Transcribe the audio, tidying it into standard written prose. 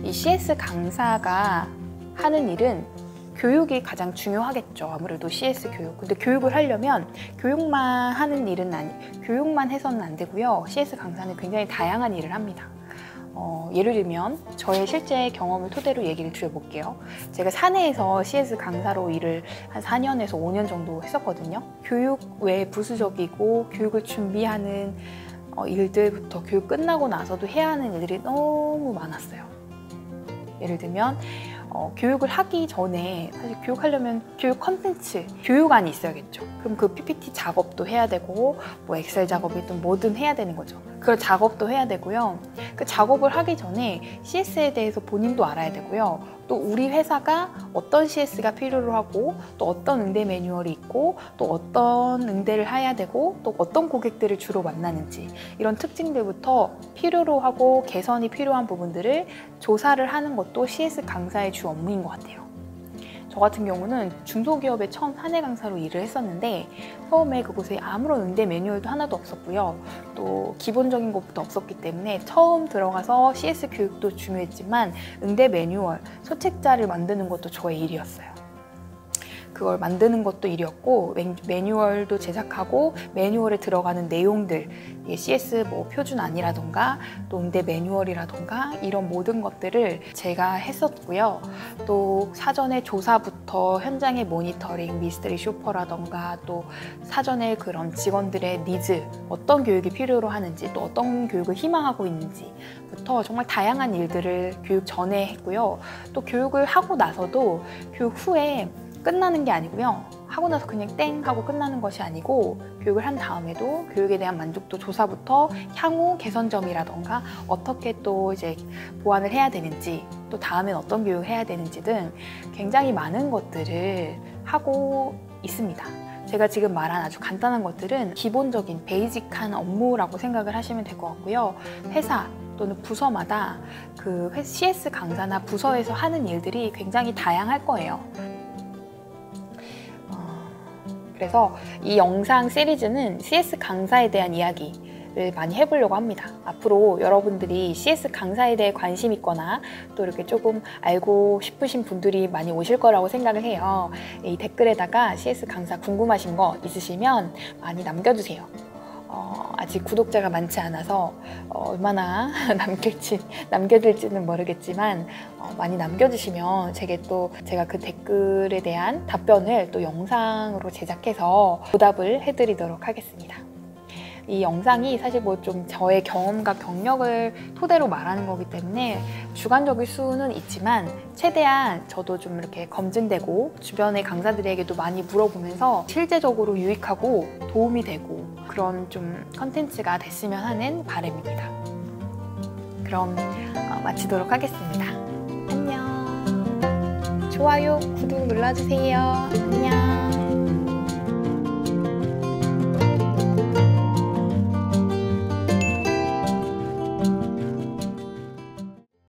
이 CS 강사가 하는 일은 교육이 가장 중요하겠죠. 아무래도 CS 교육. 근데 교육을 하려면 교육만 하는 일은 교육만 해서는 안 되고요. CS 강사는 굉장히 다양한 일을 합니다. 예를 들면 저의 실제 경험을 토대로 얘기를 드려볼게요. 제가 사내에서 CS 강사로 일을 한 4년에서 5년 정도 했었거든요. 교육 외에 부수적이고 교육을 준비하는 일들부터 교육 끝나고 나서도 해야 하는 일들이 너무 많았어요. 예를 들면 교육을 하기 전에 사실 교육하려면 교육 컨텐츠, 교육안이 있어야겠죠. 그럼 그 PPT 작업도 해야 되고 뭐 엑셀 작업이든 뭐든 해야 되는 거죠. 그런 작업도 해야 되고요. 그 작업을 하기 전에 CS에 대해서 본인도 알아야 되고요. 또 우리 회사가 어떤 CS가 필요로 하고 또 어떤 응대 매뉴얼이 있고 또 어떤 응대를 해야 되고 또 어떤 고객들을 주로 만나는지 이런 특징들부터 필요로 하고 개선이 필요한 부분들을 조사를 하는 것도 CS 강사의 주 업무인 것 같아요. 저 같은 경우는 중소기업에 처음 사내 강사로 일을 했었는데 처음에 그곳에 아무런 응대 매뉴얼도 하나도 없었고요. 또 기본적인 것부터 없었기 때문에 처음 들어가서 CS 교육도 중요했지만 응대 매뉴얼, 소책자를 만드는 것도 저의 일이었어요. 그걸 만드는 것도 일이었고 매뉴얼도 제작하고 매뉴얼에 들어가는 내용들 CS 뭐 표준안이라던가 또 응대 매뉴얼이라던가 이런 모든 것들을 제가 했었고요. 또 사전에 조사부터 현장의 모니터링, 미스터리 쇼퍼라던가 또 사전에 그런 직원들의 니즈, 어떤 교육이 필요로 하는지 또 어떤 교육을 희망하고 있는지부터 정말 다양한 일들을 교육 전에 했고요. 또 교육을 하고 나서도 교육 후에 끝나는 게 아니고요. 하고 나서 그냥 땡 하고 끝나는 것이 아니고 교육을 한 다음에도 교육에 대한 만족도 조사부터 향후 개선점이라던가 어떻게 또 이제 보완을 해야 되는지 또 다음엔 어떤 교육을 해야 되는지 등 굉장히 많은 것들을 하고 있습니다. 제가 지금 말한 아주 간단한 것들은 기본적인 베이직한 업무라고 생각을 하시면 될 것 같고요. 회사 또는 부서마다 그 CS 강사나 부서에서 하는 일들이 굉장히 다양할 거예요. 그래서 이 영상 시리즈는 CS 강사에 대한 이야기를 많이 해보려고 합니다. 앞으로 여러분들이 CS 강사에 대해 관심 있거나 또 이렇게 조금 알고 싶으신 분들이 많이 오실 거라고 생각을 해요. 이 댓글에다가 CS 강사 궁금하신 거 있으시면 많이 남겨주세요. 아직 구독자가 많지 않아서 얼마나 남겨질지는 모르겠지만 많이 남겨주시면 제가 그 댓글에 대한 답변을 또 영상으로 제작해서 보답을 해드리도록 하겠습니다. 이 영상이 사실 뭐 좀 저의 경험과 경력을 토대로 말하는 거기 때문에 주관적일 수는 있지만 최대한 저도 좀 이렇게 검증되고 주변의 강사들에게도 많이 물어보면서 실제적으로 유익하고 도움이 되고 그런 좀 컨텐츠가 됐으면 하는 바람입니다. 그럼 마치도록 하겠습니다. 안녕. 좋아요, 구독 눌러주세요. 안녕.